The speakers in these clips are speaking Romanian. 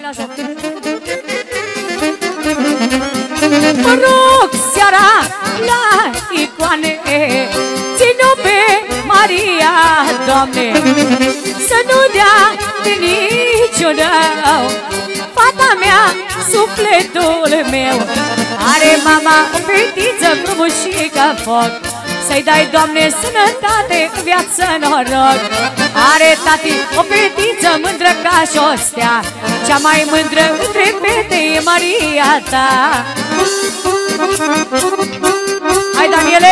la joc. Mă rog seara la icoane, ține-o pe Maria, Doamne, să nu dea de niciun rău fata mea, sufletul meu. Are mama o fetiță frumușică foc, să-i dai, Doamne, sănătate, viață, noroc. Are tati o fetiță mândră ca și o stea, cea mai mândră între fete e Maria ta. Hai, Daniele!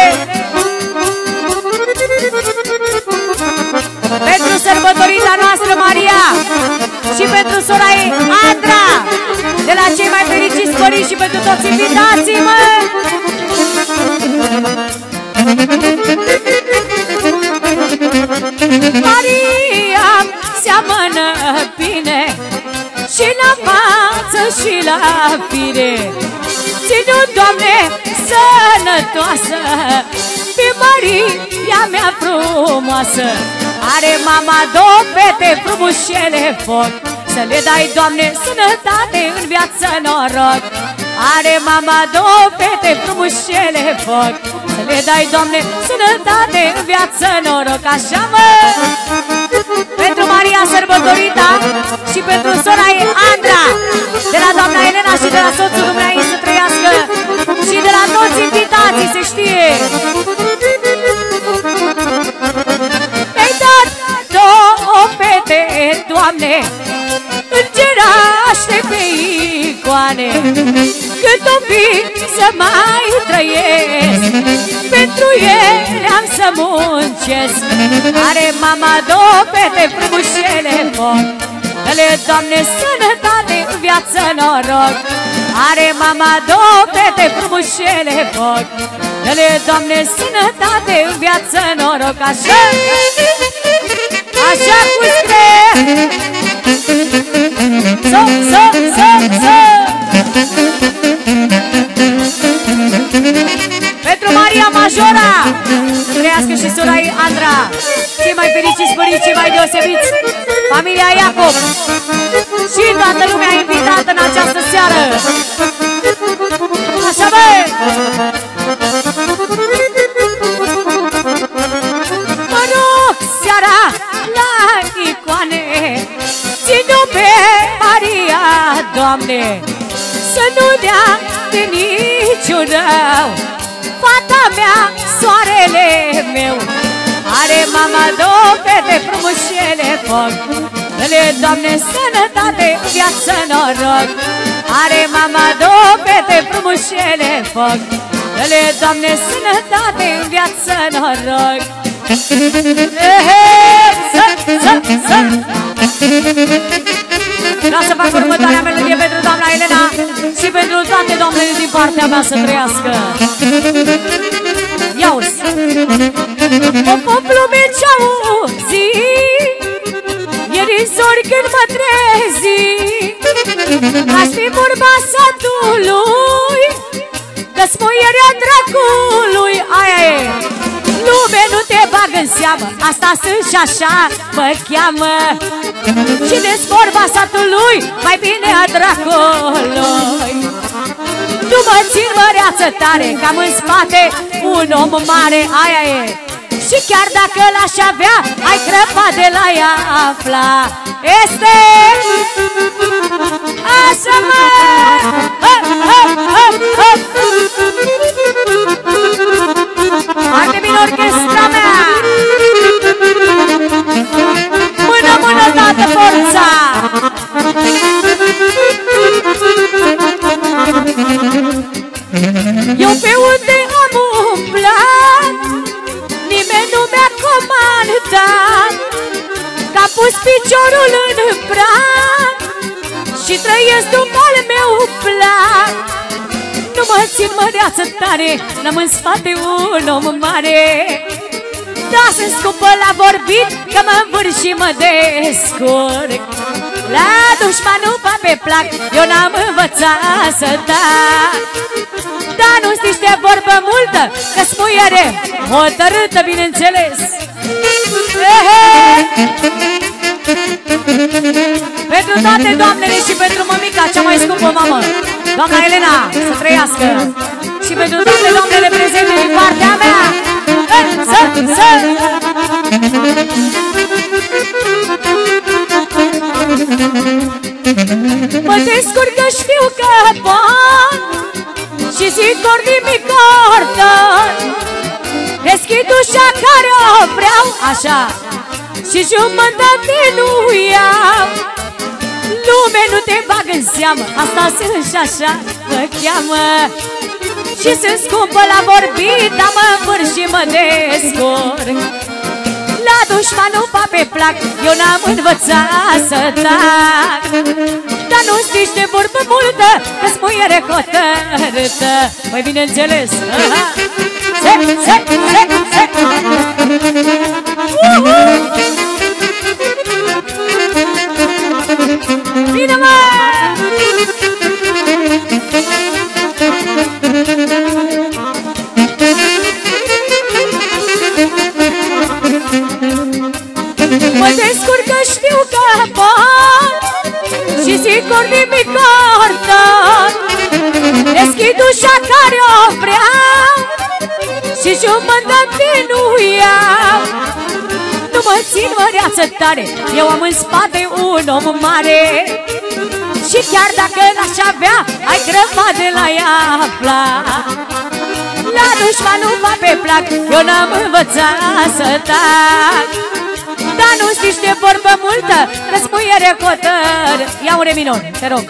Pentru sărbătorita noastră, Maria, și pentru sora ei, Andra, de la cei mai fericiți părinți și pentru toți invitații, mă! Maria seamănă bine și la față și la fire. Ține-o, Doamne, sănătoasă pe Maria mea frumoasă. Are mama două fete frumușele foc, să le dai, Doamne, sănătate în viață, noroc. Are mama două fete frumușele foc, să le dai, Doamne, sănătate în viață, noroc. Așa, mă! Pentru Maria sărbătorita și pentru sora ei, Andra, de la doamna Elena și de la soțul dumneavoastră să trăiască, și de la toți invitații, se știe. Mi-ai dat două fete, Doamne, îngeraște pe icoane, cât o fi să mai trăiesc, pentru ele am să muncesc. Are mama două fete frumușele foc, dă-le, Doamne, sănătate în viață, noroc. Are mama două fete frumușele foc, dă-le, Doamne, sănătate în viață, noroc. Așa, așa cu scrie. Pentru Maria Majora, trăiască și sora ei, Andra, cei mai fericiți părinți, cei mai deosebiți, familia Iacob și toată lumea invitată în această seară. Așa, bă! Mă rog seara la icoane, ține-o pe Maria, Doamne, să nu dea de niciun rău fata mea, soarele meu. Are mama două fete frumușele foc, dă-le, Doamne, sănătate, viață, noroc. Are mama două fete frumușele foc, dă-le, Doamne, sănătate, viață, noroc. Vreau să fac următoarea melodie pentru doamna Elena și pentru toate doamnele din partea mea, să trăiască. Ia-uzi! O plume ce-auzi ieri zori când mă trezi, aș fi vorba satului, că-s muierea dracului. Aia e! Lume, nu te bag în seamă, asta sunt și așa mă cheamă. Cine-s vorba satului, mai bine a dracului. Nu mă țin măreață tare, cam în spate un om mare. Aia e! Și chiar dacă l-aș avea, ai crăpat de la ea afla. Este! Așa, mă! Foarte bine orchestra mea! Mână, mână, toată forța! Eu pe unde am umblat, nimeni nu mi-a comandat, că am pus piciorul în prag și trăiesc după al meu plan. Nu mă țin măreață tare, n-am în spate un om mare. Da, sunt scumpă la vorbit, că mă învârși și mă descurc. La dușmanul va pe plac, eu n-am învățat să tac. Dar nu știi de vorbă multă, că-s muiere hotărâtă, bineînțeles. Pentru toate doamnele și pentru mămica, cea mai scumpă mamă, doamna Elena, să trăiască. Și pentru toate doamnele prezente din partea mea. Mă descurc că știu că pot și sigur nimic ordon. Deschid ușa care o vreau așa și jumătate nu iau. Lume nu te bag în seamă, asta sunt și așa mă cheamă. Și sunt scumpă la vorbit, dar mă învârș și mă descurc. La dușmanul pa pe plac, eu n-am învățat să tac. Dar nu știi de vorbă multă, că-ți muiere hotărâtă. Păi bineînțeles, Bine, mă! Mă descurc că știu că pot și sigur nimic ordon. Deschid ușa care o vreau și jumătate nu iau. Nu mă țin măreață tare, eu am în spate un om mare. Și chiar dacă l-aș avea, ai grămadă la ea afla. La dușmanul va pe plac, eu n-am învățat să tac. Dar nu știi de vorbă multă, răsmuiere hotăr. Ia un re minor, te rog.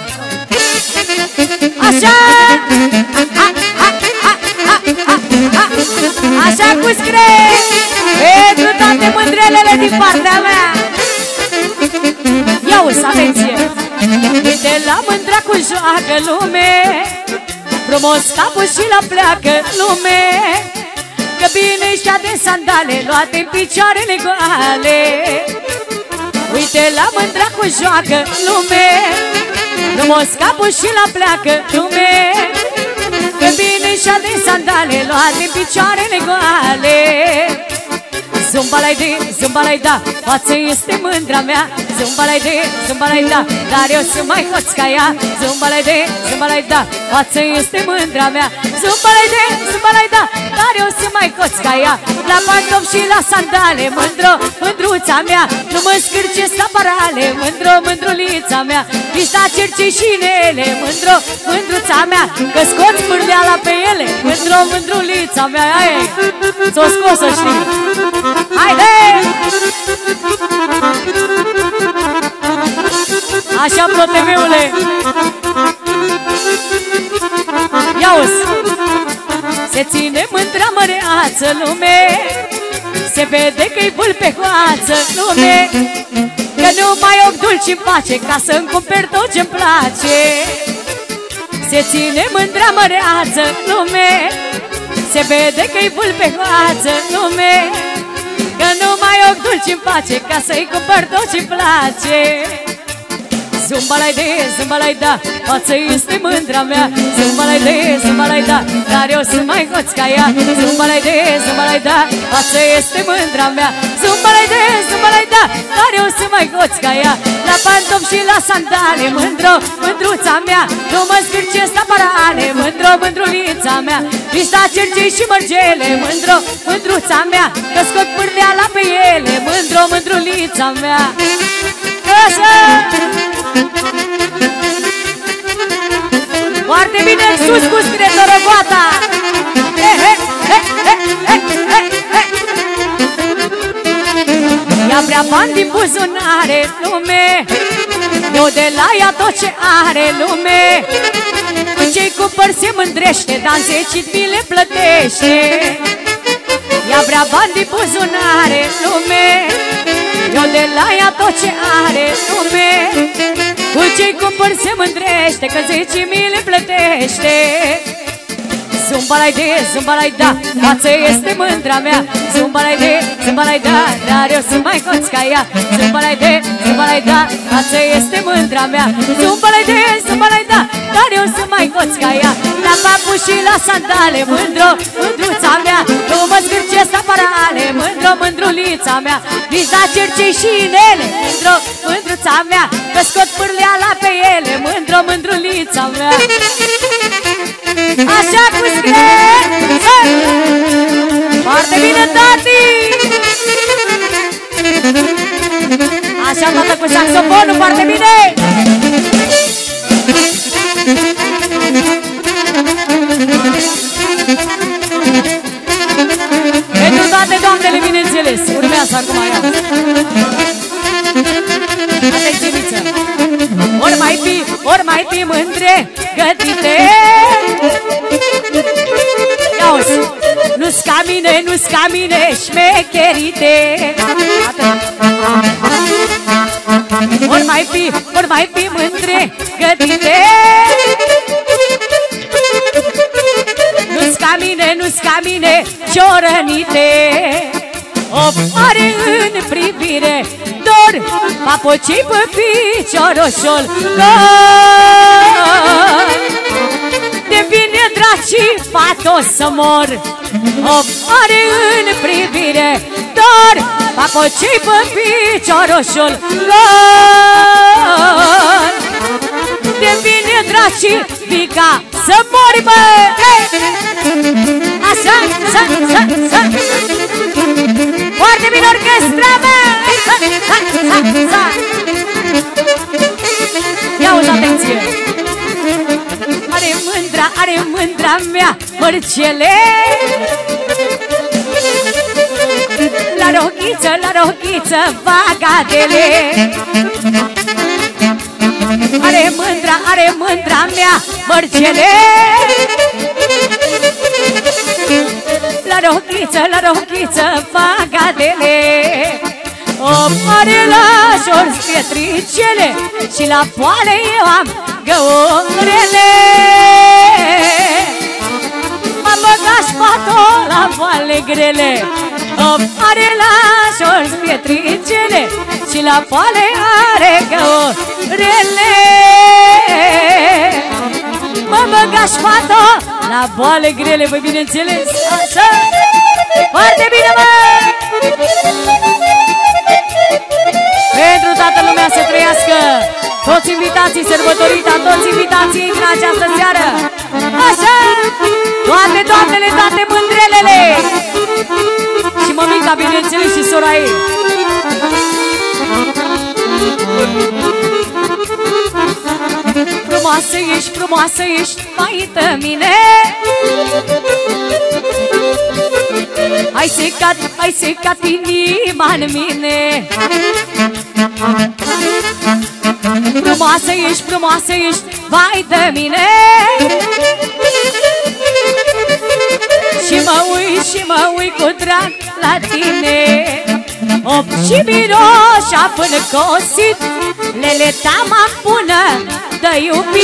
Așa! Așa cu scrie pentru toate mândrelele din partea mea. Ia-uți, atenție! Uite la mândra cu joacă lume, frumos capul și la pleacă lume. Că bine și-a de sandale, luate în picioarele goale. Uite la mândra cu joacă lume, frumos capul și la pleacă lume. Că bine și-a de sandale, luate în picioarele goale. Zumba-lai de, zumba-lai da, față este mândra mea. Zumba-lai de, zumba-lai da, dar eu sunt mai hoț ca ea. Zumba-lai de, zumba-lai da, față este mândra mea. Zumba-lai de, zumba-lai da, dar eu sunt mai hoț ca ea. La pantofi și la sandale, mândro, mândruța mea. Nu mă scârce saparale, mândro, mândrulița mea. Pista cercei și inele, mândro, mândruța mea. Că scoți mârleala pe ele, mândro, mândrulița mea. S-o scos, să știi. Haide! Așa, ProTV-ule! Ia-uzi! Se ține mândra măreață lume, se vede că-i vulpe hoață lume. Că nu mai ochi dulci-n pace, ca să-mi cumperi tot ce-mi place. Se ține mândra măreață lume, se vede că-i vulpe hoață lume. Că nu mai ochi dulci-n pace, ca să-i cumpăr tot ce-mi place. Zumba-lai de, zumba-lai da, față este mândra mea. Zumba-lai de, zumba-lai da, dar eu sunt mai hoț ca ea. Zumba-lai de, zumba-lai da, față este mândra mea. Zumba-lai de, zumba-lai da, dar eu sunt mai hoț ca ea. La pantofi și la sandale, mândro, mândruța mea. Nu mă scârce saparale, mândro, mândrulița mea. Pista cercei și mărgele, mândro, mândruța mea. Că scot pârleala pe ele, mândro, mândrulița mea. Așa! Foarte bine, sus cu scrie răgoata! Ea vrea bani din buzunare, lume. Eu de la ea tot ce are, lume. Cu ce-i cumpăr se mândrește, dar în 10 mi le plătește. Ea vrea bani din buzunare, lume. Eu de la ea tot ce are, lume. Cu ce-i cumpăr se mândrește, că 10 mi le plătește. Zumba-lai de, zumba-lai da, față este mândra mea. Zumba-lai de, zumba-lai da, dar eu sunt mai hoț ca ea. Zumba-lai de, zumba-lai da, față este mândra mea. Zumba-lai de, zumba-lai da, dar eu sunt mai goț ca ea. La papuși și la sandale, mândro, mândruța mea. Nu mă scârcesc aparale, mândro, mândrulița mea. Nici da cercei și inele, mândro, mândruța mea. Că scot pârleala pe ele, mândro, mândrulița mea. Așa cu scrie. Foarte bine, tati! Așa, tată, cu saxofonul, foarte bine! Pentru toate doamnele, bineînțeles, urmează acum ea. Atenție-niță! Ori mai fi mândre, gătite. Ia-uzi! Nu-s ca mine, nu-s ca mine, șmecherite. Ori mai fi mândre, gătite. Nu-s ca mine, nu-s ca mine, ciorănite. O are în privire dor, papocii pe picioroșul lor. De vine dracii, fata o să mor. O are în privire dor, papocii pe picioroșul lor. De vine dracii, fica să mori, bă! Așa, sa. Foarte bine orchestra, bă! Sa. Ia-uzi, atenție! Are mândra mea mărcele. La rochiță, vagadele. Are mândra mea mărcele. La rochiță, vagadele. O are la șorți pietricele și la poale eu am găurele. M-am băgat șpatul la poale grele. O are la șorți pietricele și la poale are găurele. M-am băgat șpatul la poale grele, băi, bineînțeles. Așa, foarte bine, bă! Pentru toată lumea să trăiască, toți invitații sărbătorita, toți invitații în această seară. Așa, toate doamnele, toate mândrelele. Și mămica, bineînțeles, și sora ei. Frumoasă ești, maită mine. Ai secat inima în mine. Frumoasă ești, vai de mine. Și mă uit cu drag la tine. Și miroșa până cosit, lele ta m-am bună de iubit.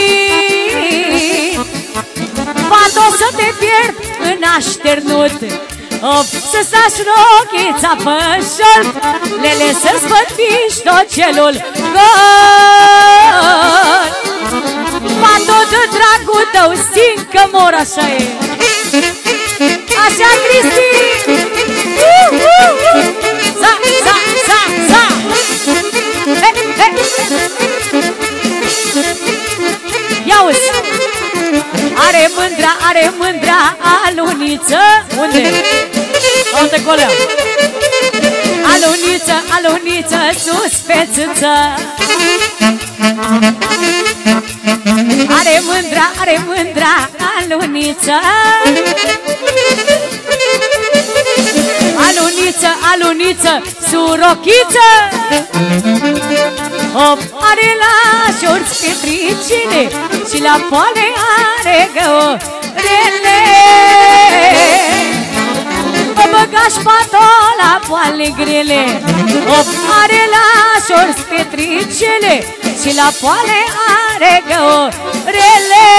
Poate o să te pierd în așternut, să stași rochița pe șold, lele să-ți bătiși tocelul gol. Poate de dragul tău simt că mor, așa e. Așa, Cristi! Za! Ia-uzi! Are mândra aluniță. Unde? Unde colea? Aluniță, sus pe țâță. Are mândra aluniță. Aluniță, surochiță. Are la șorți petricile și la poale are găurele. Mă băga șpatul la poale grele. Are la șorți petricile și la poale are găurele.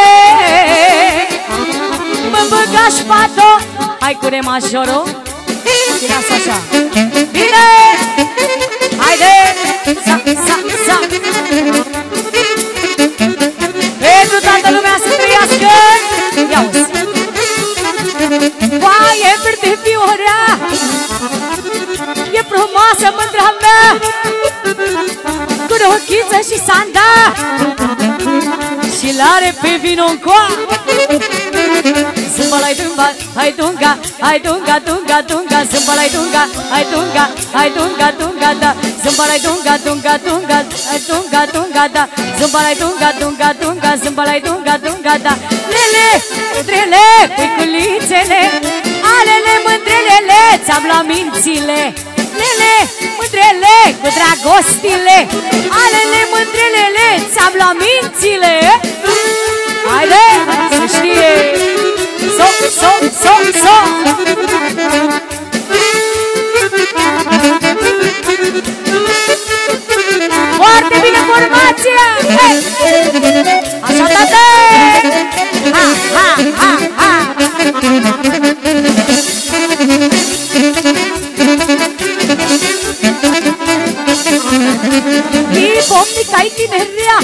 Mă băga șpatul. Hai cu re majorul. Și lasă așa. Bine! Haide! Sa! Licanda și l-are pe vino în coa. Zâmbălai dumba, hai dunga, hai dunga, dunga, dunga. Zâmbălai dunga, hai dunga, hai dunga, dunga, da. Zâmbălai dunga, dunga, dunga, hai dunga, dunga, da. Zâmbălai dunga, dunga, dunga, zâmbălai dunga, dunga, da. Lele, mândrele, puiculițele, alele, mândrelele, ți-am luat mințile. Lele, mândrele, cu dragostile, alele, mândrelele, ți-am luat mințile. Haide, să știe. So, so, so, so. Foarte bine formația. Așa, tată. Ha, ha, ha, ha. Hip-hop-nica-i tinerea,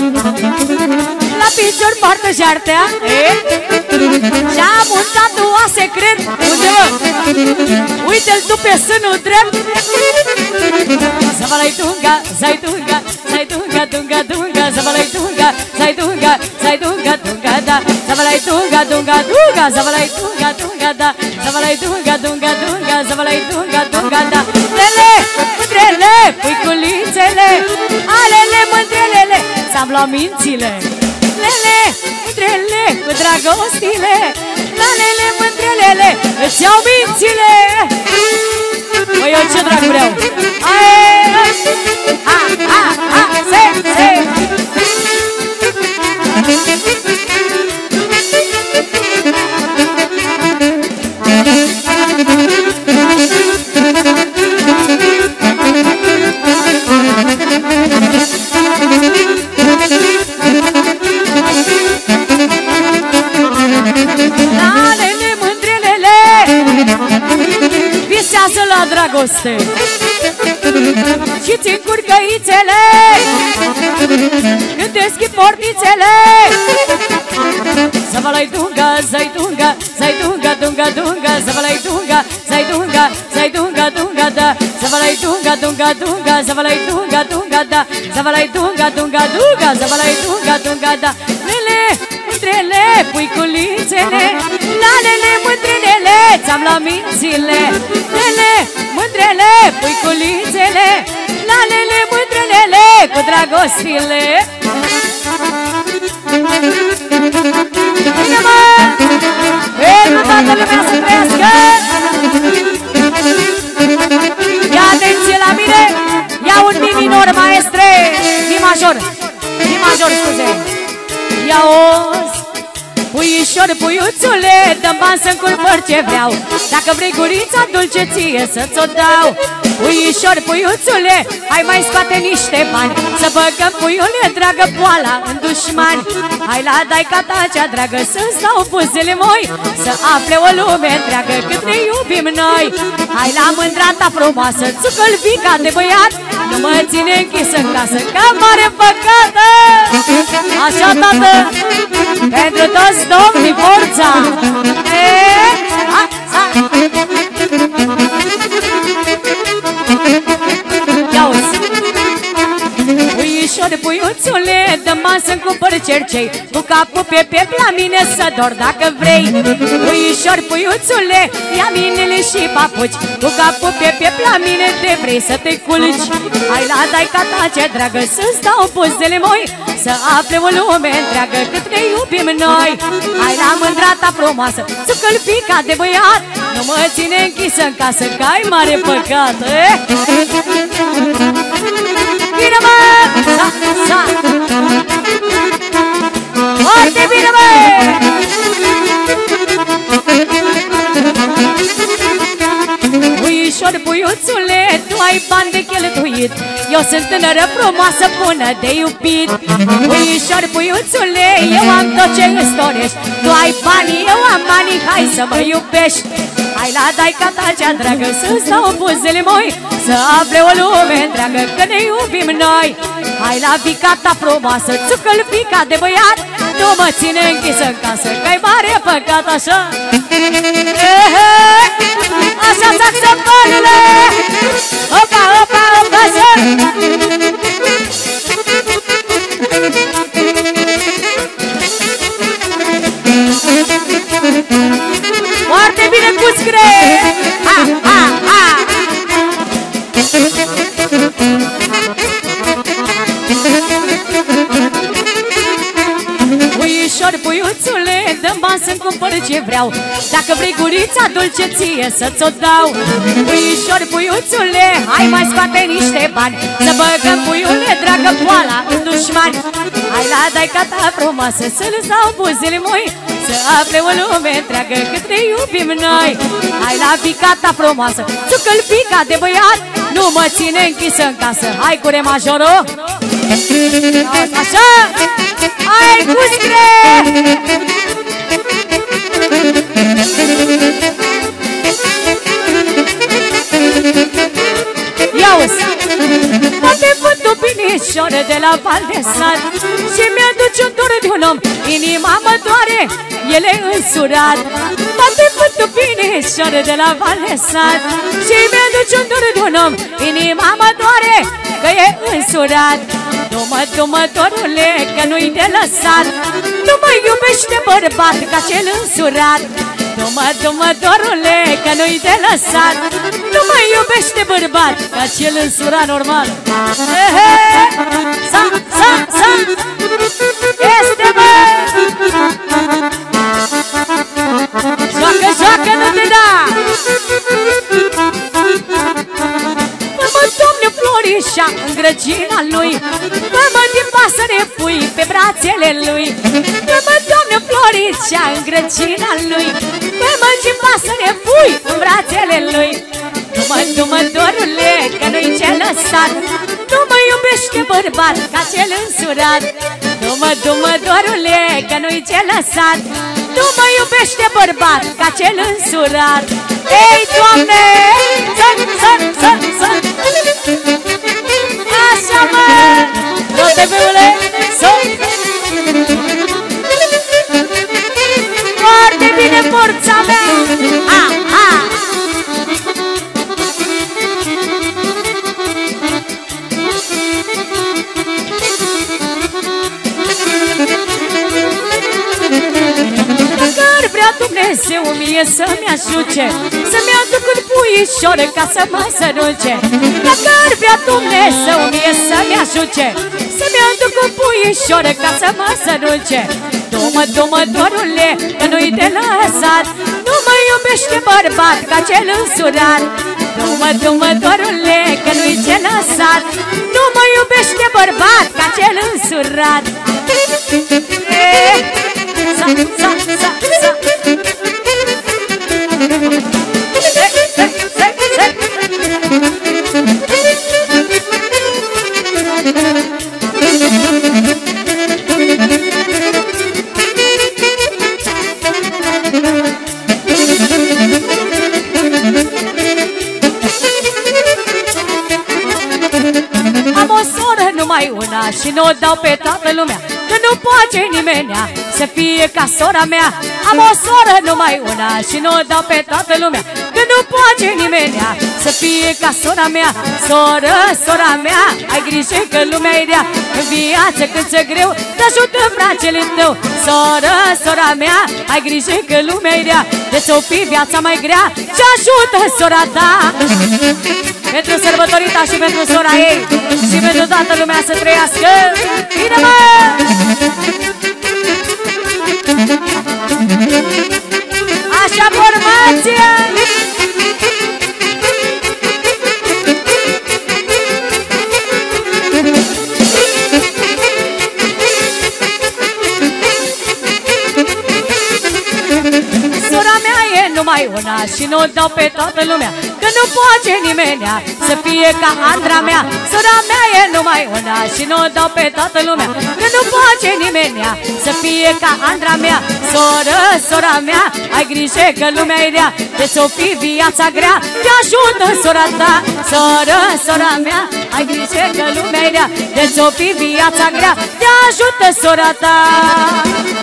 la picior poartă jartea. Și-am un tatua secret. Unde mă? Uite-l tu pe sânul drept. Zavalai dunga, zai dunga, zai dunga, dunga, dunga. Zavalai dunga, zai dunga, zai dunga, dunga, da. Zavalai dunga, dunga, dunga. Zavalai dunga, dunga, da. Zavalai dunga, dunga, dunga. Zavalai dunga, dunga, da. Lele, mândrele, puiculițele, alele, mândrelele, ți-am luat mințile. Lele, mândrele, cu dragostile, lalele, mândrelele, îți iau mințile. Băi, eu ce drag vreau? Aie, ha, ha, ha, se, se. Lalele, mândrelele, visează la dragoste și țin curcăițele când deschid portițele. Zavalai dunga, zai dunga, zai dunga, dunga, dunga. Zavalai dunga, zai dunga, zai dunga, dunga, da. Zavalai dunga, dunga, dunga. Zavalai dunga, dunga, da. Zavalai dunga, dunga, dunga. Zavalai dunga, dunga, da. Lele, mândrele, puiculițele, lalele, mândrelele, ți-am luat mințile. Lele, mândrele, puiculițele, lalele, mândrelele, cu dragostile. Bine, mă! Pentru toată lumea să trăiască! Ia atenție la mine! Ia un mi minor, maestre! Mi major! Mi major, scuze! Ia oz! Puișor, puiuțule, dă-mi bani să-mi cumpăr ce vreau. Dacă vrei gurița dulce ție să-ți o dau. Puișor, puiuțule, hai mai scoate niște bani, să băgăm, puiule, dragă, poala în dușmani. Hai la daica ta cea dragă să-ți dau buzele moi, să afle o lume întreagă cât ne iubim noi. Hai la mândra ta frumoasă, țucăl-vica de băiat, nu mă ține închis în casă ca mare păcată. Așa, tată, pentru toți domnii, forța! Ia-uzi! Puișor, puiuțule, dă-mi bani să-mi cumpăr cercei, cu capul pe piept la mine să dor dacă vrei. Puișor, puiuțule, ia minele și papuci, cu capul pe piept la mine te vrei să te culci. Hai la daica ta ce dragă să-ți dau buzele moi, să afle o lume întreagă cât ne iubim noi. Hai la mândra ta frumoasă, țucăl-pica de băiat, nu mă ține închisă în casă că ai mare păcat. Bine, mă! Sa, sa! Foarte bine, mă! Puișor, puiuțule, tu ai bani de cheltuit, eu sunt tânără frumoasă, bună de iubit. Puișor, puiuțule, eu am tot ce îți dorești, tu ai bani, eu am bani, hai să mă iubești. Hai la daica ta cea dragă să-ți dau buzele moi, să afle o lume întreagă că ne iubim noi. Hai la fica ta frumoasă, țucăl-fica de băiat, nu mă ține închisă în casă că-i mare păcat așa. Așa saxofonule! Opa, opa, opa, Foarte bine, Cuscre! Ha, ha, ha! Puișor, puiuțule, dă-mi bani să-mi cumpăr ce vreau. Dacă vrei gurița dulce ție să-ți o dau. Puișor, puiuțule, hai mai scoate niște bani, să băgăm, puiule, dragă, poala în dușmani. Hai la daica ta frumoasă să-l dau buzele moi, să afle o lume întreagă cât ne iubim noi. Hai la fica ta frumoasă, țucă-l fica de băiat, nu mă ține închisă în casă. Hai cu re majorul. Așa! Hai, Cuscre! Ia-uzi! Poate vântul binișoră de la Val de Sat și mi-aduce un dor de un om, inima mă doare, el e însurat. Poate vântul binișoră de la Val de Sat și mi-aduce un dor de un om, inima mă doare, că e însurat. Du-mă, dorule, că nu-i de lăsat, nu mă iubește bărbat ca cel însurat. Du-mă, dorule, că nu-i de lăsat, nu mă iubește bărbat ca cel însurat normal. Sa, este, bă! Joacă, nu te da! Mă, domne, Florișa, în grăgina lui, mă, din pasăre pui pe brațele lui. Mă, domne, Florișa, în grăgina lui, mă, din pasăre pui în brațele lui. Du-mă, dorule, că nu-i ce lăsat, nu mă iubește bărbat ca cel însurat. Du-mă, dorule, că nu-i ce lăsat, nu mă iubește bărbat ca cel însurat. Ei, Doamne! Să! Așa, mă! Rotebeule, să! Foarte bine, forța mea! Ha! Dacă vrea Dumnezeu mie să-mi ajute, să-mi aduc un puișor ca să mă săruce. Dacă ar vrea Dumnezeu mie să-mi ajute, să-mi aduc un puișor ca să mă săruce. Du-mă, dorule, că nu-i de lăsat, nu mă iubește bărbat ca cel însurat. Du-mă, dorule, că nu-i ce lăsat, nu mă iubește bărbat ca cel însurat. Sa. Am o soră numai una și n-o dau pe toată lumea, că nu poate nimenea să fie ca sora mea. Am o soră numai una și n-o dau pe toată lumea, că nu poate nimenea să fie ca sora mea. Sora mea, ai grijă că lumea e rea, în viață când ți-e greu, te ajută fracele tău. Sora mea, ai grijă că lumea e rea, de ți-o fi viața mai grea, ce ajută sora ta. Pentru sărbătorita și pentru sora ei și pentru toată lumea să trăiască. Bine, mă! Așa, formație! Sora mea e numai una și n-o dau pe toată lumea, că nu poate nimenea să fie ca Andra mea. Sora mea e numai una și n-o dau pe toată lumea, că nu poate nimenea să fie ca Andra mea. Sora mea, ai grijă că lumea e rea, de ți-o fi viața grea, te ajută sora ta. Sora mea, ai grijă că lumea e rea, de ți-o fi viața grea, te ajută sora ta.